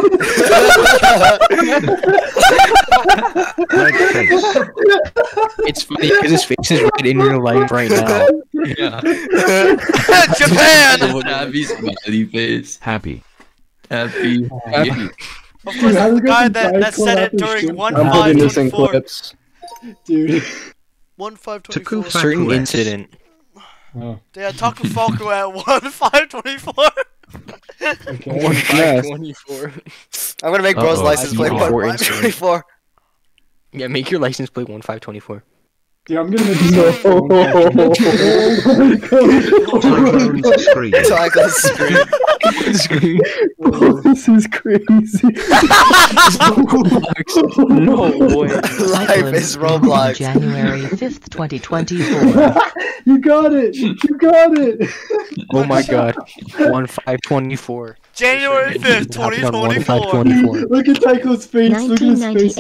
It's funny because his face is right in real life right now. Yeah. Japan! Happy smiley face. Happy. Happy. Happy. Of course, How the we got guy some that dice said one it after during shit? 1 I'm 5 putting this in 24. clips. Dude. 1 5 To 24. Kufa- Certain Correct. incident. Oh, Yeah, Taku Falco at 1 5 24. okay. 1 5 24. I'm gonna make bro's Uh-oh. license plate I- 1 5 24. Yeah, make your license plate 1 5 24. Dude, I'm gonna make this No. Cyclone's screen. Cycle's screen. This is crazy. No way. Life is Roblox. January 5th, 2024. You got it! You got it! Oh my god. 1 5 24. January 5th, 1 5 2024. 24. Look at Tycho's face. Look at his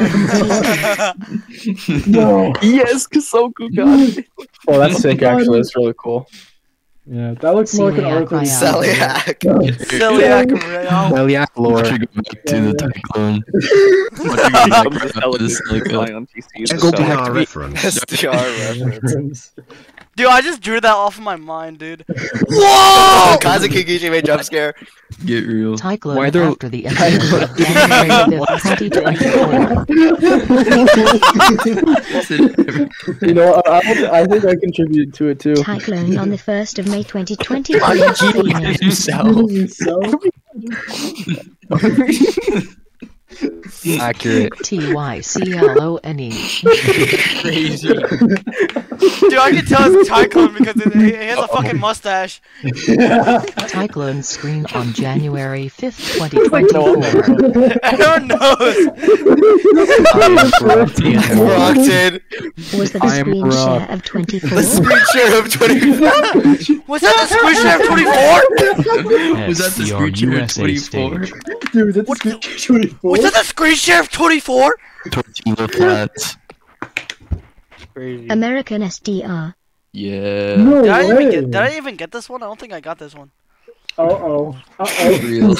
1998 face. No. Yes, Kasoku got it. Oh, that's sick. Actually, that's really cool. Yeah, that looks more like an Celiac R34. Ryan. Celiac. Celiac Real. Celiac lore. Watch her go back to the Cyclone. I'm just playing on PC. Go back to SDR reference. SDR reference. Dude, I just drew that off of my mind, dude. Whoa! Kazuki Kishi made jump scare. Get real. Cyclone Why there- after the incident of January 5th, 2024. You know, I think I contributed to it too. Cyclone on the 1st of May 2024. Accurate. Tyclone. Crazy. Dude, I can tell it's Cyclone because he has a fucking mustache. Cyclone screen on January 5th, 2024. Everyone knows. Brockton. Was that the I am screen Brock. share of 24? The screen share of 24. Was that the screen share of 24? Was that the screen share of 24? Dude, that's What the screen 24. Was that the screen share of 24? Tortilla flats. Crazy. American SDR. Yeah. No Did I, way. did I even get this one? I don't think I got this one. Uh-oh. Uh-oh. Real.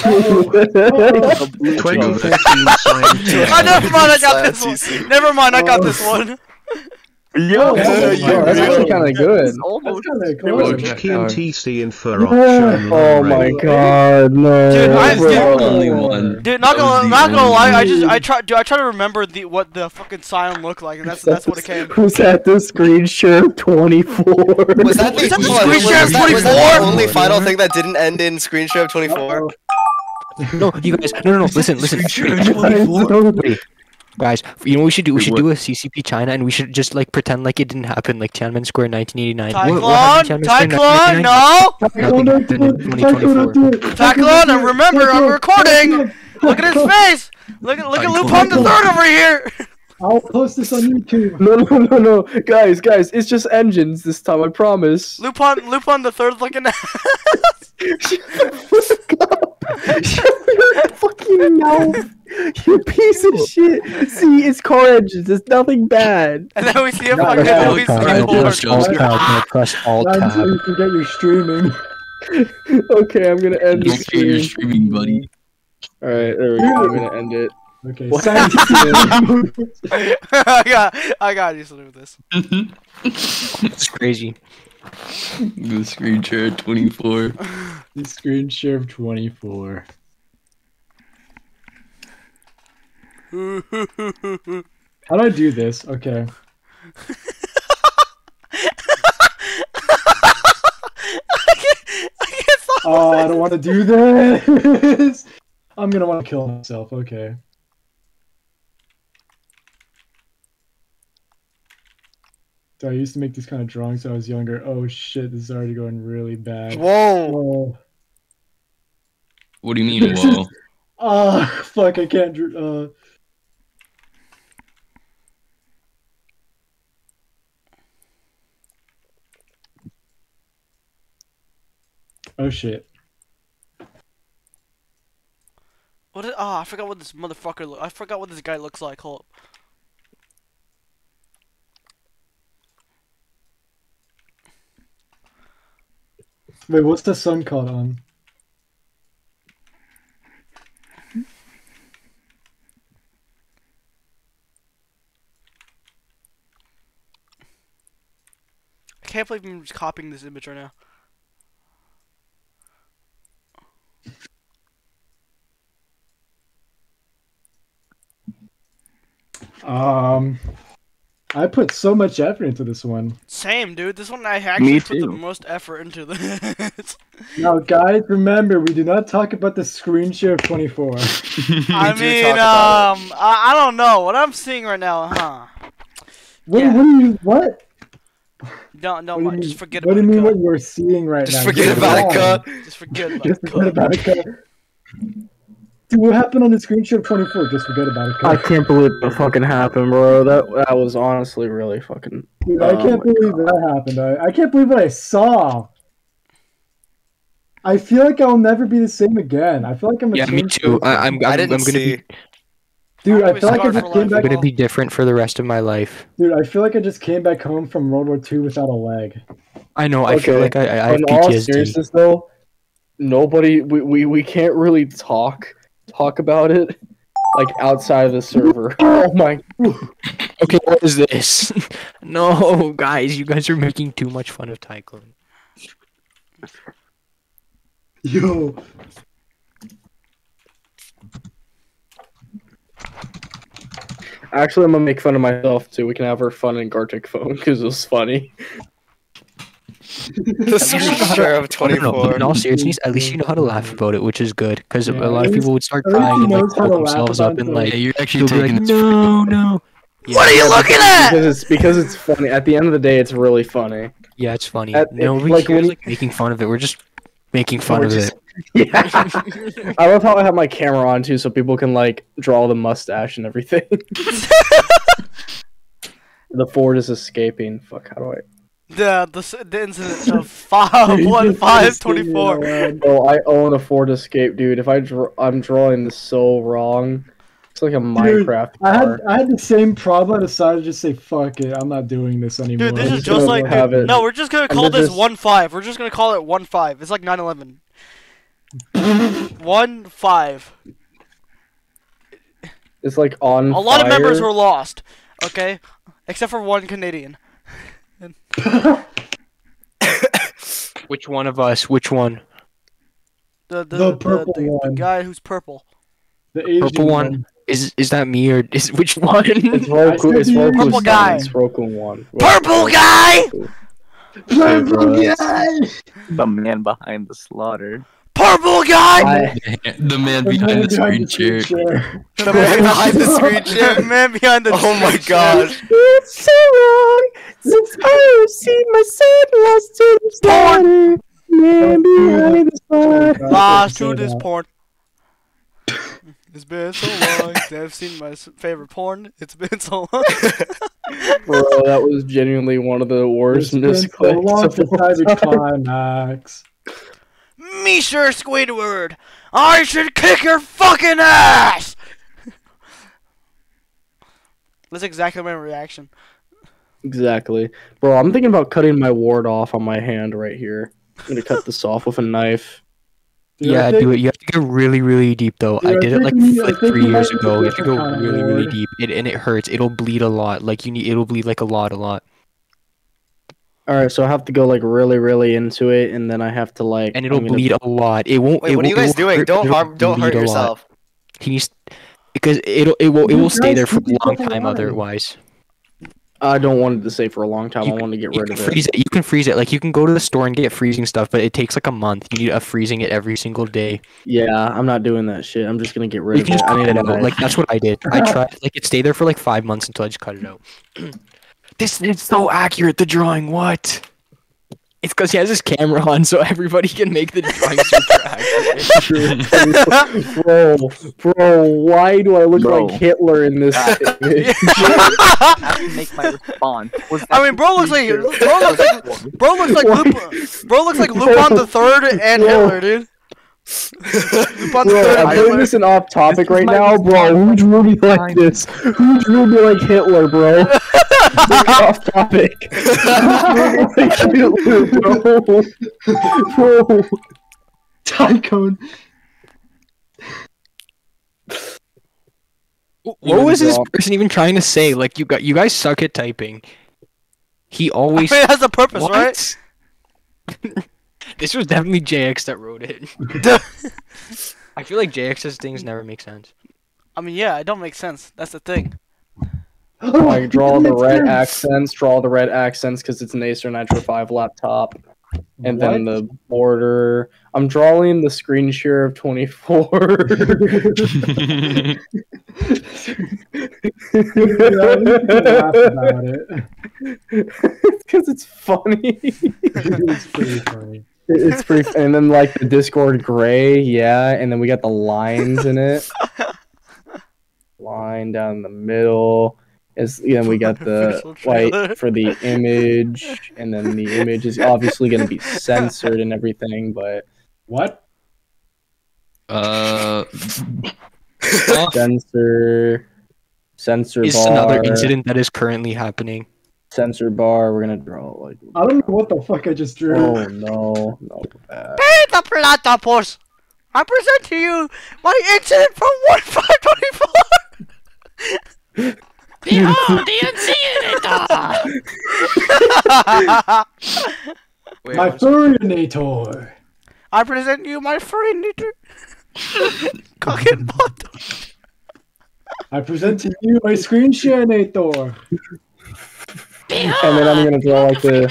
2014 science. Oh, never mind, I got Science this one. Never mind, I got this one. Yo, Yeah, that's you're actually real. kind of good. That's kinda close. TNTC and Furrock. Oh my god, no. Dude, I- bro. dude- Only one. Dude, not That was gonna the lie, only I try to remember what the fucking sound looked like, and that's what it came. Was that the screen share of 24? Was that the, Was that the hold on, screen share of was that 24? the only final thing that didn't end in screen share of 24? No, you guys. No. Listen. Wait. Guys, you know what we should do? We should do a CCP China, and we should just like pretend like it didn't happen, like Tiananmen Square 1989. What happened Cyclone, in Tiananmen Square Cyclone, 1989? no, Nothing happened in 2024. Cyclone, and remember, I'm recording. Look at his face. Look at Lupin the Third over here. I'll post this on YouTube. No. Guys, it's just engines this time, I promise. Lupin the Third looking at. Shut your fucking mouth! You piece of shit! See, it's car engines, it's nothing bad! And then we see a No, fucking no, Louis Press alt That's tab. how you can get your streaming. Okay, I'm gonna end the Don't care your stream. streaming, buddy. Alright, there we go, I'm gonna end it. Okay, What? I got used to this. It's crazy. The screen share of 24. The screen share of 24. How do I do this? Okay. I can't stop. Oh, I don't want to do this. I'm gonna want to kill myself. Okay. So I used to make these kind of drawings when I was younger. Oh shit, this is already going really bad. Whoa. Oh, What do you mean, whoa? fuck, I can't draw. Oh shit. What is, I forgot what this motherfucker I forgot what this guy looks like. Hold up. Wait, what's the sun caught on? can't believe I'm just copying this image right now. I put so much effort into this one. Same, dude. This one I actually put the too. most effort into this. Now, guys, remember, we do not talk about the screen share of 24. I do mean, talk about it. I don't know what I'm seeing right now, huh? What? Yeah. What do you? What? Don't What do you mind. mean- Just forget What about do you mean? it. What you're seeing right Just now? forget You're about it, wrong. cut. Just forget about Just it. forget about it. Cut. Dude, what happened on the screen share of 24? Just forget about it. I Cut. can't believe that fucking happened, bro. That was honestly really fucking. Dude, I can't my believe God. that happened. I can't believe what I saw. I feel like I'll never be the same again. I feel like I'm a Yeah, me changed too. person. I'm I didn't gonna see. be Dude, I I'm feel like I scarred just for came life. back. I'm gonna be different for the rest of my life. Dude, I feel like I just came back home from World War II without a leg. I know. I feel Okay. like I have In all PTSD. seriousness, though, nobody. We can't really talk about it like outside of the server. Oh my. Okay, what is this? No, guys, you guys are making too much fun of Tyclone. Yo. Actually, I'm gonna make fun of myself too. We can have our fun in Gartic phone because it was funny. The screen share of No, no, no, 24. in all seriousness, at least you know how to laugh about it, which is good. Because Yeah, a lot of at people would start at least crying he and like knows how pull to laugh themselves about up and it. like Yeah, you're actually they'll be taking like, this. no, no. What are you looking at? Because it's funny. At the end of the day, it's really funny. Yeah, it's funny. At- Nobody like, cares when- like making fun of it. We're just making fun We're of just- it. Yeah. I love how I have my camera on too, so people can like draw the mustache and everything. The Ford is escaping. Fuck, how do I? The incident of 5/1/5/24. Oh, I own a Ford Escape, dude. If I'm drawing this so wrong. It's like a Minecraft car. I had the same problem. I decided to just say fuck it. I'm not doing this anymore. Dude, this I'm is just just gonna like have it. no. We're just gonna And call then this just- 1-5. We're just gonna call it 1-5. It's like 9/11. 1-5. It's like on A lot of fire. members were lost. Okay, except for one Canadian. Which one of us? Which one? The purple the one. guy who's purple. The Asian Purple one? Is that me or is which one? It's Roku. It's said the Roku's purple guy. It's Roku 1. Purple guy. Purple guy. The man behind the slaughter. Purple guy. The man behind the screen share. The man behind the screen The share. man behind the. Oh my gosh. It's so wrong since I received my son lost to the slaughter. Man behind the slaughter. Lost to this porn. It's been so long since I've seen my favorite porn. It's been so long. Bro, that was genuinely one of the worst It's been so misclicks long of since all I time. climax. Me sure Squidward, I should kick your fucking ass. That's exactly my reaction. Exactly. Bro, I'm thinking about cutting my ward off on my hand right here. I'm gonna cut this off with a knife. Dude, I Yeah, think- do it. You have to go really, really deep though. Dude, I did it like, I think 3 you might years need ago. a You have to go different kind of really, really ward. deep. And it hurts. It'll bleed a lot. Like it'll bleed like a lot. Alright, so I have to go like really, really into it, and then I have to like And it'll I'm gonna- bleed a lot. It won't. Wait, it what are you won't- it guys won't doing? hurt, Don't it'll harm. Don't hurt bleed a lot. yourself. He needs because it won't stay guys there for keep a long yourself time alive. otherwise. I don't want it to stay for a long time. You I want to get You rid can of it. freeze it. You can freeze it. Like you can go to the store and get freezing stuff, but it takes like a month. You need a freezing it every single day. Yeah, I'm not doing that shit. I'm just gonna get rid You of can it. just I cut need it a out. knife. Like that's what I did. I tried. Like it stayed there for like 5 months until I just cut it out. This is so accurate. The drawing. What? It's because he has his camera on, so everybody can make the drawing super accurate. Bro, why do I look Bro. like Hitler in this image? I can make my response. Was I mean, bro looks like Lupin the Third and Hitler, dude. Lupin the Bro, Third I'm and doing Hitler. this in off topic This is right my now, bro. Who drew me like this? Who drew me like Hitler, bro? Off topic. Who drew me like Hitler, bro? Bro. Tycoon. What was this person even trying to say? Like you guys suck at typing. He always. It has a purpose, What? right? This was definitely JX that wrote it. I feel like JX's things never make sense. I mean, yeah, it don't make sense. That's the thing. Like draw the red accents because it's an Acer Nitro 5 laptop. And then the border. I'm drawing the screen share of 24. Laugh about it. Because it's funny. It's pretty funny. It's pretty, and then like the Discord gray, yeah, and then we got the lines in it. Line down the middle. Then we got the white for the image, and then the image is obviously going to be censored and everything, but What? censor Is bar. another incident that is currently happening. Censor bar. We're gonna draw like. I don't know what the fuck I just drew. Oh no! Peter Platypus, I present to you my incident from 1524. Behold the incinerator! My furinator. I present you my furinator. Cock and bottom. I present to you my screen shareinator. And then I'm gonna draw like the.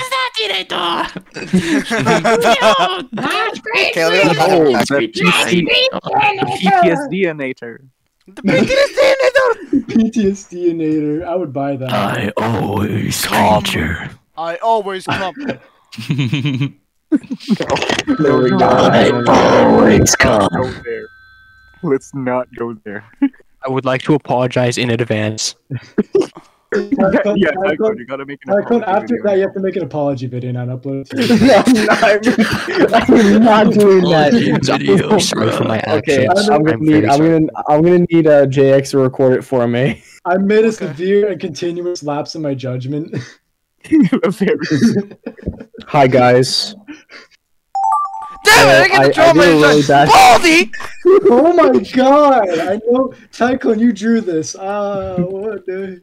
PTSD-inator. The PTSD-inator. PTSD-inator. I would buy that. I always creature. I always come. There we go. Always come. Go there. Let's not go there. I would like to apologize in advance. Yeah, Tycho, you gotta make an apology After video. that, you have to make an apology video and upload it to I'm not doing that. Video. Sorry for my Okay, actions. I'm gonna need JX to record it for me. I made a severe and continuous lapse in my judgment. Hi guys. Damn it, I get to draw my really bad. Baldy! Oh my god! I know, Tycoon, you drew this. What the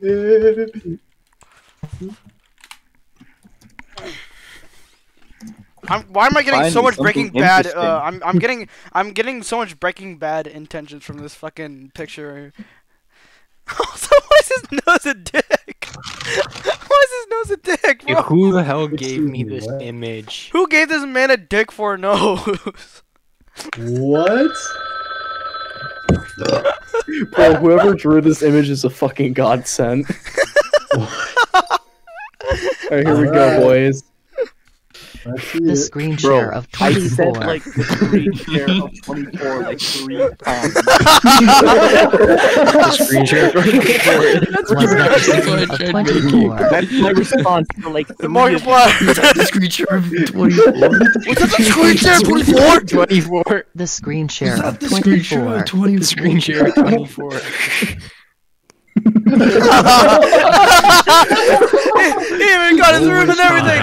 heck? Why am I getting so Finally, much Breaking something Bad? interesting. I'm getting so much Breaking Bad intentions from this fucking picture. Also, why is his nose a dick? Why is his nose a dick, bro? Who the hell gave me this image? Who gave this man a dick for a nose? What? Bro, whoever drew this image is a fucking godsend. Alright, here we go, boys. Let's see The it. screen share of I said 24. like the screen share of 24 like 3 times. The screen share. Was that the screen of 24? That's my response for like The Markiplier. The screen share of 24. Was that the screen share 24? 24. The screen share of The screen share 24. of 24. The screen share 24. He even got his room and everything.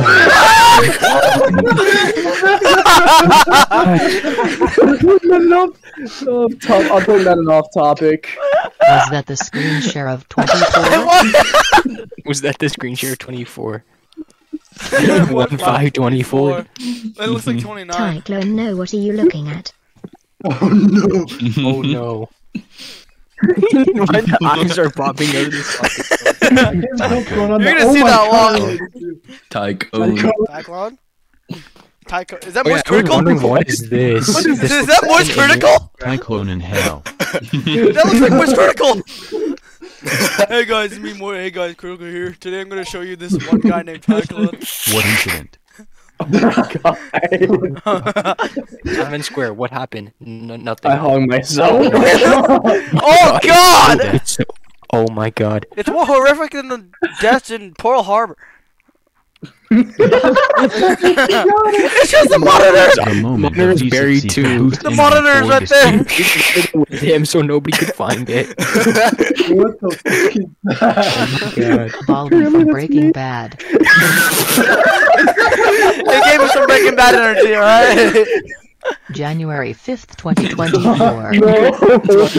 I'll put that in off topic. Was that the screen share of 24? Was that the screen share 24? 1524. It looks like 29. Tyclone, no, what are you looking at? Oh no! Oh no. Why the eyes are popping out of this fucking You're gonna see that one. Tycoon. Cyclone? Tycho. Is that Oh, yeah, Moist I was Critical? wondering what is this? What is This this? Is looks that Moist like an image- Critical? Cyclone in hell. That looks like Moist Critical. Hey guys, it's me more. Hey guys, Critical here. Today I'm gonna show you this one guy named Cyclone. What incident? Diamond Square, what happened? Nothing. I hung myself. Oh god! It's- oh my god. It's more horrific than the deaths in Pearl Harbor. It's just the monitor! The moment Monitor of is buried decency too. boost The monitor is right there! With him so nobody could find it. What the fuck is that? God. Baldy from Breaking Bad. They gave us some Breaking Bad energy, alright? January 5th, 2024.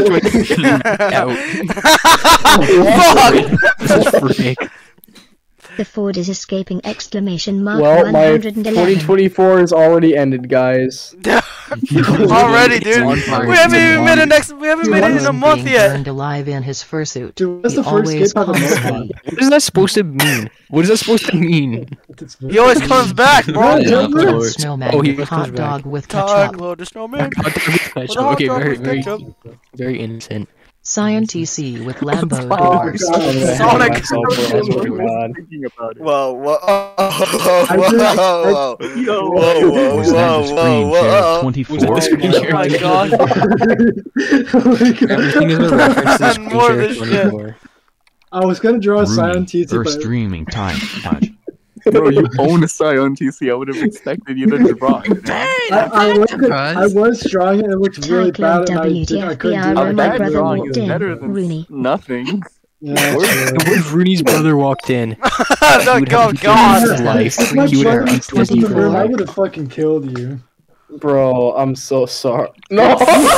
Fuck! This is freak. The Ford is escaping! Exclamation mark! Well, my 111. 2024 is already ended, guys. Already, dude. We haven't even made it in a month being yet. burned alive in his fursuit. Dude, what's He the first always skip out of comes the me. What is that supposed to mean? What is that supposed to mean? He always comes back, bro. Yeah, of course. Snowman Oh, he with comes hot back. dog with Tag ketchup. load the snowman. Okay, very innocent. Scientist with Lambo Oh, doors. God. Sonic. I swear to God. Thinking about it. Whoa, whoa, I whoa, did- whoa, Yo, whoa, Was that the screen share of 24? Oh my god. Everything is a reference to And more of Screenshare this shit. 24. I was gonna draw a Rooney, scientist, first but streaming time. Touch. bro, you own a Scion TC. I would have expected you to draw. I was drawing it. It looked really bad, and I couldn't do WTF, it. my bad brother drawing walked is in. better than Rooney. nothing. Yeah, What if Rooney's brother walked in? Oh He would have god. his life. if my He would brother have was in the room, I 24. would have fucking killed you. Bro, I'm so sorry. No!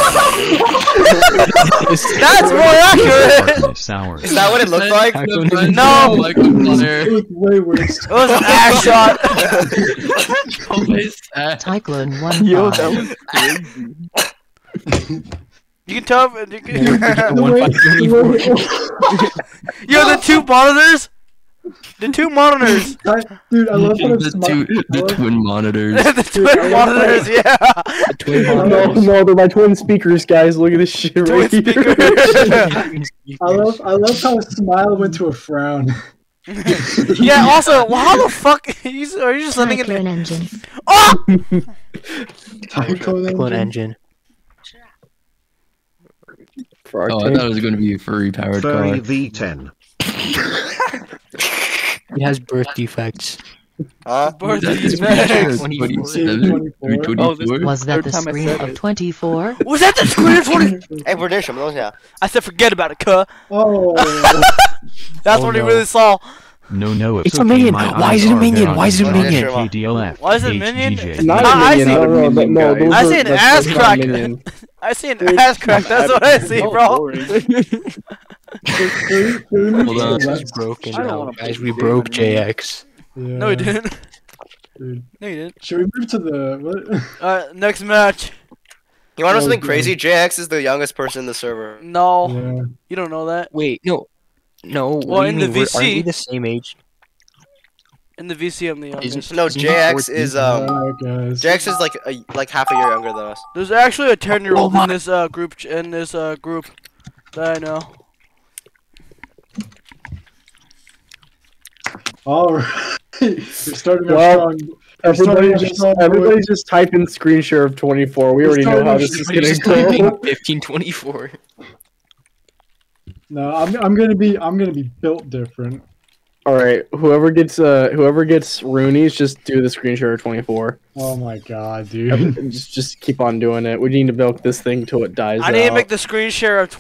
That's more accurate. Darkness hours. Is that what it looked like? No. It was way worse. It was an ass shot. Cyclone Yo, 15. that was crazy. You can tell. You can... The way- Yo, the two monitors. The two monitors. Dude, I love how it's The twin monitors. The twin monitors. Yeah. No, they're my twin speakers, guys. Look at this shit Twin right here. speakers. I love how a smile went to a frown. Yeah. Also, well, how the fuck are you just sending it? Cyclone engine. Oh! Clone engine. For our Oh, I tank. thought it was going to be a furry powered Furry car. V10. He has birth defects. Huh? Birth That is defects. 27? 24. Was that the Third time I screen said of it. 24? Was that the screen of 20? Hey, we're there, some of those, yeah. I said forget about it, cuh. Oh, That's Oh, what he no. really saw. No, It's a minion. Why is it a minion? Why is it a minion? KDLF. Why is it a minion? HGJ. Not I a minion. see- No, those I are- see an that's ass not a crack. minion. I see an ass crack. That's what I see, bro. Hold on. This is broken I don't now, wanna guys. play We broke this game. JX. No, he didn't. Dude. No, he didn't. Should we move to the what? Next match. You want to know Oh, something God. crazy? JX is the youngest person in the server. No, Yeah. you don't know that. Wait, no. No, Well, what do in you the mean? Aren't VC we the same age? In the VC, I'm the youngest. No, Isn't he JX 14? is Alright, guys. JX is like half a year younger than us. There's actually a 10-year-old Oh in this group. That I know. Alright. We're starting off Well, strong. Everybody just type in screen share of 24. We already know how this is gonna go. 1524. No, I'm gonna be built different. All right, whoever gets Rooney's, just do the screen share of 24. Oh my god, dude. just keep on doing it. We need to milk this thing till it dies. I need to out. make the screen share of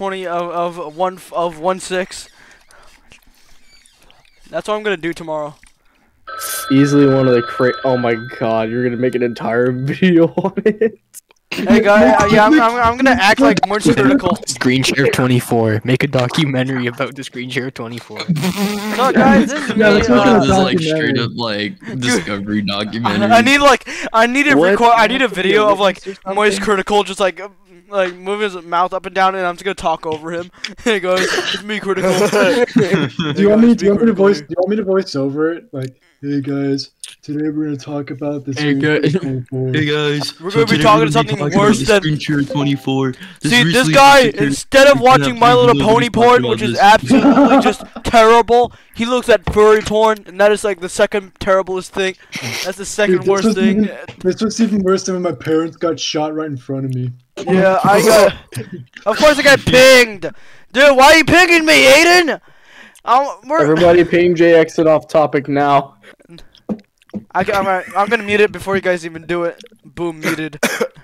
1/6. That's what I'm gonna do tomorrow. Easily one of the Oh my god, you're gonna make an entire video on it. Hey guys, yeah, I'm gonna act like more critical. Screen share 24. Make a documentary about the screen share 24. So guys, this is me. Yeah, let's make This a is like documentary. straight up like Discovery documentary. I need to What? record. I need a video of like Moist Critical just like moving his mouth up and down, and I'm just gonna talk over him. Hey guys, it's me Critical. Do you want me to voice over it? Like, hey guys, today we're gonna talk about this. Hey guys. Hey guys, We're gonna be talking something worse than. Screen share 24. See, this guy, instead of watching My Little Pony porn, which is absolutely just terrible, he looks at furry porn, and that is like the second terriblest thing. That's the second Dude, worst thing. This was even worse than when my parents got shot right in front of me. Yeah, I got. Of course, I got pinged. Dude, why are you pinging me, Aiden? Everybody ping JX it off topic now. I'm gonna mute it before you guys even do it. Boom, muted.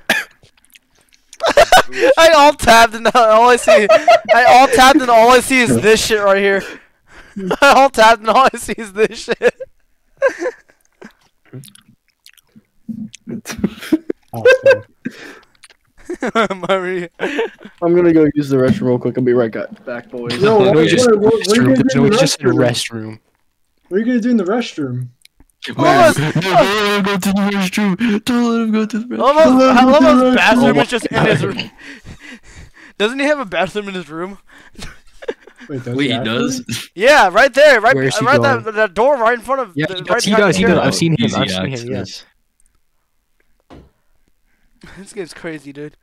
I alt tabbed and all I see. I alt tabbed and all I see is this shit right here. I alt tabbed and all I see is this shit. Awesome. Marie. I'm gonna go use the restroom real quick. I'll be right back, boys. Yo, No, just what are you restroom. gonna do No, in it's the just a restroom. What are you gonna do in the restroom? Wait, no, don't let him go to the restroom. Don't let him go to the restroom. I love his bathroom is just in his room. Doesn't he have a bathroom in his room? Wait, Wait, he does? Yeah, right there, right, Where is he right going? that door right in front of. Yeah, the, he right does. He behind does. the He chair. does. I've seen him. Easy I've seen him. access. Yes. This game's crazy, dude.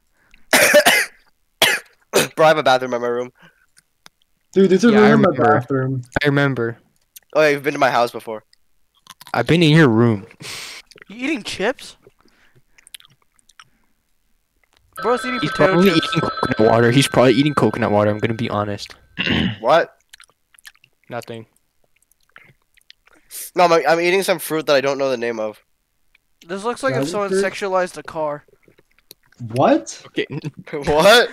Bro, I have a bathroom in my room. Dude, there's a Yeah, I room in my remember. bathroom. I remember. Oh, yeah, you've been to my house before. I've been in your room. You eating chips? Bro's eating He's potato probably chips. eating coconut water. He's probably eating coconut water. I'm gonna be honest. What? Nothing. No, I'm eating some fruit that I don't know the name of. This looks like if Dragon someone fruit? sexualized a car. What? Okay. What?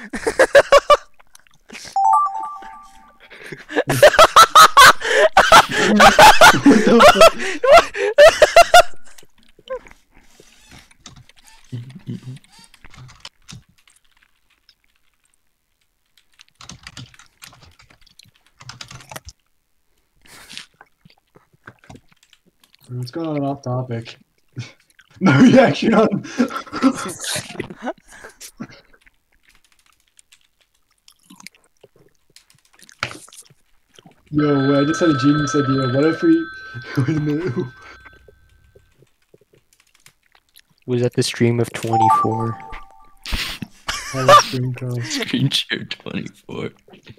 What's going on off topic? No reaction on. Yo, wait, I just had a genius idea. What if we. Wait a minute. Was at the stream of 24. Screen share 24.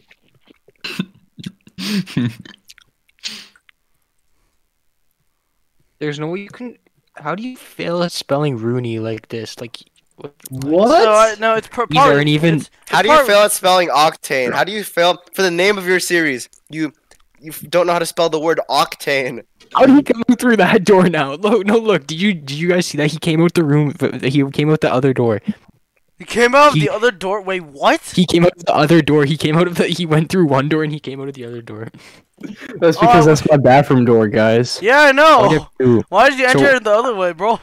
There's no way you can. How do you fail at spelling Rooney like this? Like, what? No, it's These aren't even. How do you fail at spelling octane? How do you fail for the name of your series? You don't know how to spell the word octane. How did he come out through that door now? Look, no, look. Did you guys see that? He came out the room. He came out the other door. He came out of the other door. Wait, what? He came out of the other door. He came out of the. He went through one door and he came out of the other door. That's because that's my bathroom door, guys. Yeah, I know. Ooh. Why did you So- enter it the other way, bro?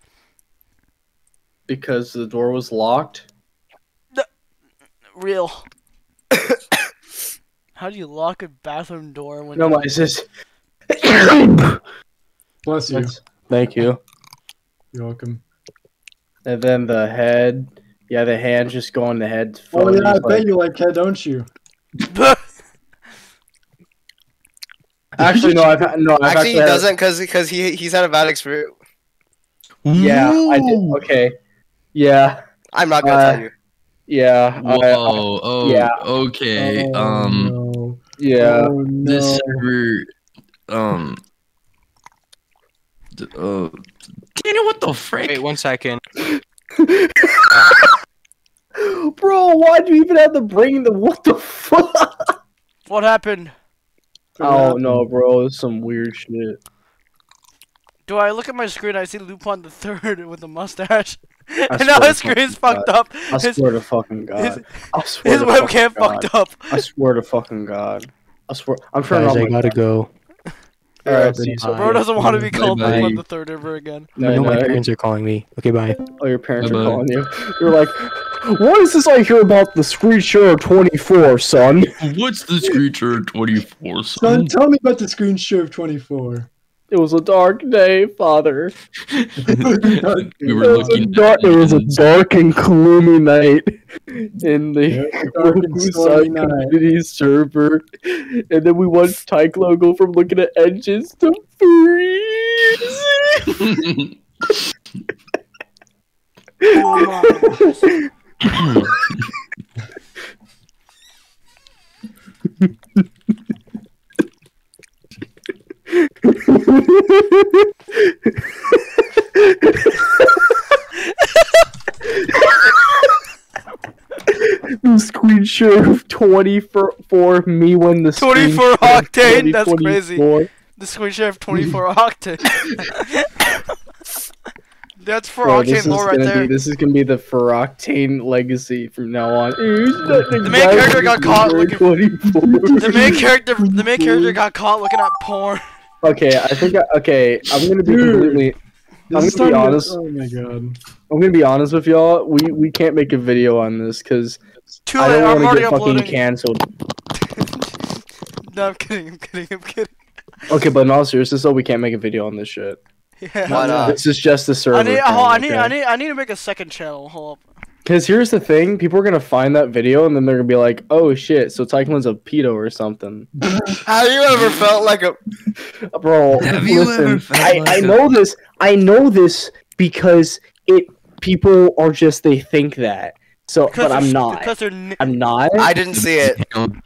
Because the door was locked. Real. How do you lock a bathroom door when? No, it's just. Bless you. Thank you. You're welcome. And then the head. Yeah, the hands just go on the head. Oh yeah, I Like- bet you like head, don't you? Actually, no. I've Actually, he had- doesn't because he's had a bad experience. Yeah, I did. Okay. Yeah. I'm not gonna tell you. Yeah. Whoa. Oh. yeah. Okay. No. Yeah. Oh, no. This server. Daniel, what the frick? Wait, 1 second. Bro, why'd you even have to bring the what the fuck? What happened? Oh no, bro, it's some weird shit. Do I look at my screen? I see Lupin the Third with a mustache, I and now swear his to screen's fucking fucked God. up. I His- swear to fucking God. I swear his to fucking webcam God. fucked up. I swear to fucking God. I swear. I'm turning Guys, on I my gotta go. Alright, see you soon. Bro doesn't want to be called Bye-bye. Lupin the Third ever again. I know my parents are calling me. Okay, bye. Oh, your parents Bye-bye. are calling you. You're like, what is this I hear about the screen share 24, son? What's the screen share 24, Son, son? tell me about the screen share of 24. It was a dark day, father. We were It was, looking. it was a dark and gloomy night in the dark and stormy night. community server, and then we watched Tyke logo from looking at engines to freeze. The screen share of 24 me when the 24 screen share of octane. That's crazy. 2024. The screen share of 24 octane. That's for Bro, this octane lore right there. This is gonna be the for octane legacy from now on. The main character got caught looking. The main character got caught looking at porn. Okay, I think. Okay, I'm gonna be Dude, completely. I'm This is gonna be starting to- honest. Oh my god. I'm gonna be honest with y'all. We can't make a video on this because Too I late. don't I'm want already to get fucking uploading. canceled. No, I'm kidding. I'm kidding. I'm kidding. Okay, but in all seriousness, though, we can't make a video on this shit. Yeah. Why not? This is just the server. I need to make a second channel. Hold up. Because here's the thing, people are gonna find that video and then they're gonna be like, "Oh shit, so Tycoon's a pedo or something." Have you ever felt like a Bro? Have you ever felt I know this. I know this because people are just they think that. So, but I'm not. I'm not. I didn't see it.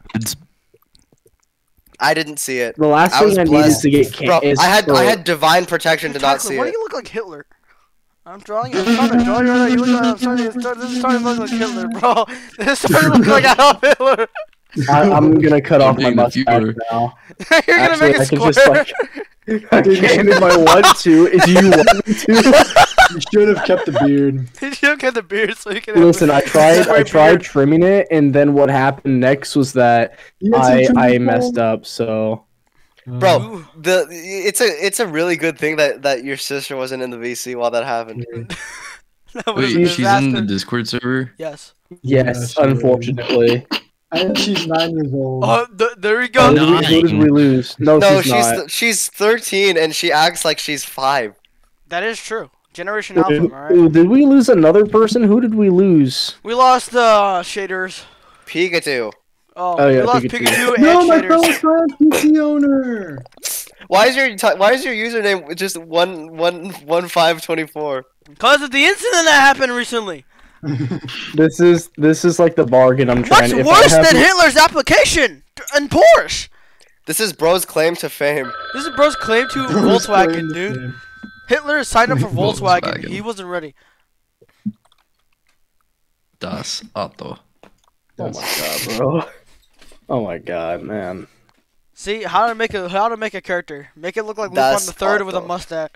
I didn't see it. The last thing I need is to get Bro, I had divine protection to not see Why do it. you look like Hitler? I'm trying to draw you right now. You look like this is starting to look like Hitler, bro. This is starting to look like Adolf Hitler. I'm gonna cut off my mustache now. You're gonna make a square. I can my 1-2. Do you want me to? You should have kept the beard. You should have kept the beard so you can. Listen, I tried trimming it, and then what happened next was that I messed up. So, bro, it's a really good thing that your sister wasn't in the VC while that happened. Wait, she's in the Discord server? Yes. Yes, unfortunately. And she's 9 years old. Oh, there we go. Who did we lose? No, she's not. She's 13 and she acts like she's 5. That is true. Generation Alpha, alright? Did we lose another person? Who did we lose? We lost the shaders. Pikachu. Oh yeah, we lost Pikachu and no, my shaders. fellow PC owner. Why is your username just 11524? Because of the incident that happened recently. This is like the bargain I'm trying. What's worse than Hitler's application and Porsche? This is bro's claim to fame. This is bro's claim to Volkswagen, dude. Hitler signed up for Volkswagen. He wasn't ready. Das Auto. Oh my god, bro. Oh my god, man. See how to make a character. Make it look like Lupin the Third with a mustache.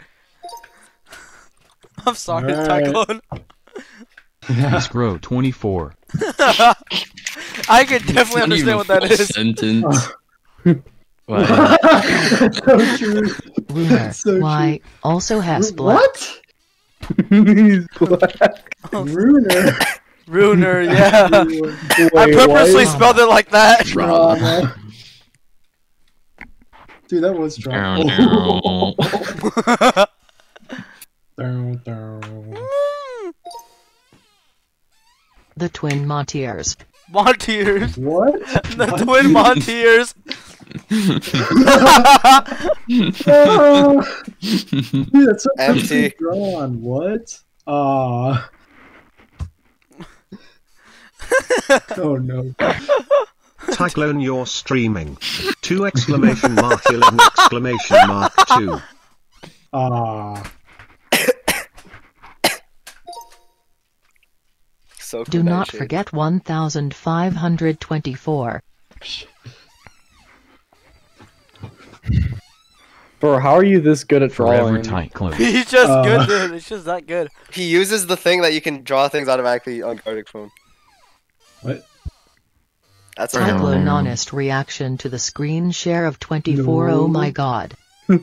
I'm sorry, Tyclone. Scroll 24. I can definitely understand what that is. Sentence. Lunar, why also has black. What? He's black. Ruiner. Ruiner, yeah. I purposely spelled it like that. Dude, that was strong. The twin Montiers. Montiers. What? The twin Montiers. Dude, that's so empty. Drawn. What? Oh no. Cyclone, you're streaming. 2 exclamation mark 11 exclamation mark 2. So do not forget 1524. Bro, how are you this good at drawing? He's just good, dude. It's just that good. He uses the thing that you can draw things automatically on Gartic Phone. What? That's Cyclone honest reaction to the screen share of 24. No. Oh my god. Why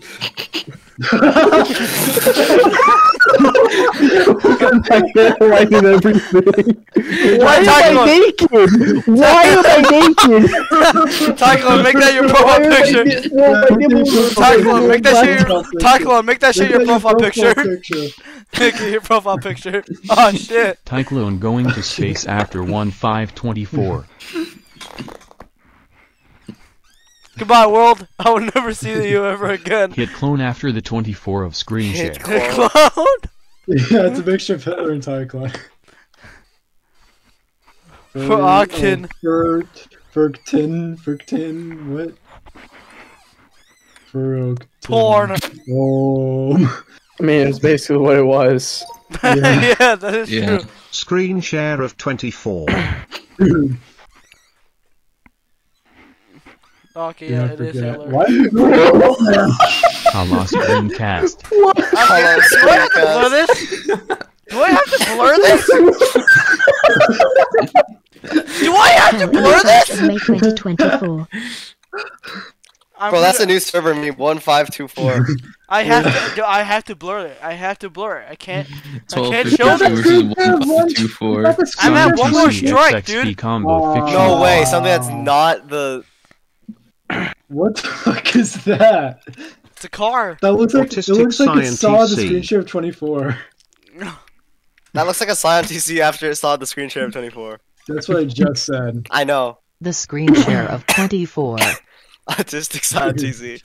am I naked? Why am I naked? Tyclone, make that your profile picture. Tyclone, make that shit your Tyclone, make that shit your profile picture. Make it your profile picture. Oh shit. Tyclone going to space after 1524. Goodbye, world. I will never see you ever again. Hit clone after the 24 of screen share. Hit clone? Yeah, it's a mixture of Hitler and Tyclone. For Octin. Fergtin, what? Porn. Oh. I mean, it's basically what it was. Yeah, that is true. Screen share of 24. Okay, yeah, it is Hitler. Why? Hello, screencast. Hello, screencast. Blur this? Do I have to blur this? Do I have to blur this? May 2024. Bro, that's a new server meme. 1524. I have to blur it. I have to blur it. I can't show this. I'm at one more strike, dude. Combo no way, something that's not the What the fuck is that? It's a car. That looks like it saw the Science screen share of 24. That looks like a science TC after it saw the screen share of 24. That's what I just said. I know. The screen share of 24. Autistic science TC.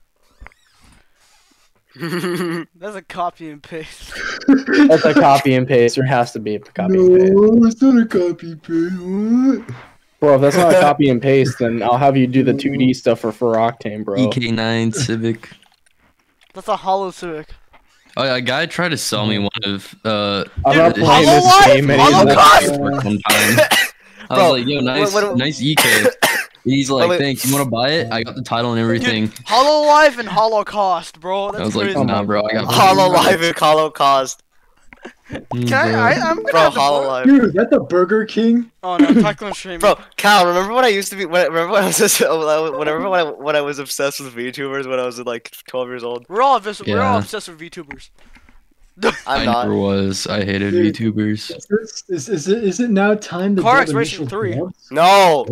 That's a copy and paste. That's a copy and paste. There has to be a copy and paste. No, it's not a copy and paste. What? Bro, if that's not a copy and paste, then I'll have you do the 2D stuff for Octane, bro. EK9 Civic. That's a hollow Civic. Oh, yeah, a guy tried to sell me one of I'm not his- playing this Hololive? game anymore. Holocaust? one time. I was like, yo, nice EK. He's like, thanks. You want to buy it? I got the title and everything. Dude, Hololive and Holocaust, bro. That's I was like, crazy. nah, bro. I got Hololive and Holocaust. Can I'm gonna Bro, have to Hololive. Dude, that's a Burger King. Oh no, talk on stream. Bro, Cal, remember when I used to be? Remember when I was when I was obsessed with VTubers when I was like 12 years old? We're all obsessed with VTubers. I'm I not. never was. I hated Dude, VTubers. Is it now time to Car build X Racing initial 3. jobs? No.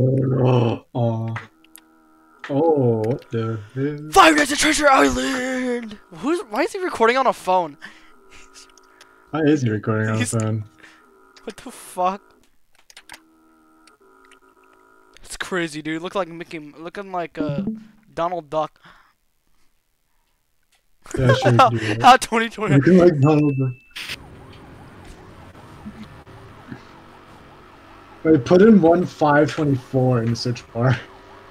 Oh, what the hell? Five Nights at Treasure Island. Why is he recording on a phone? Why is he recording on the phone? What the fuck? It's crazy, dude. Looking like Donald Duck. Yeah, sure. Dude. How 2020? Looking like Donald Duck. Wait, put in 1524 in the search bar.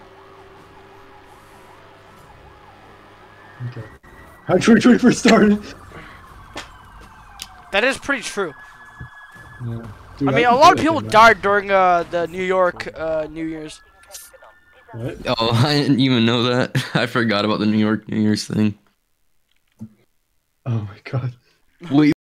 Okay. How 2024 started? That is pretty true. Yeah. Dude, I mean, a lot of people died during the New York New Year's. What? Oh, I didn't even know that. I forgot about the New York New Year's thing. Oh my god. Wait.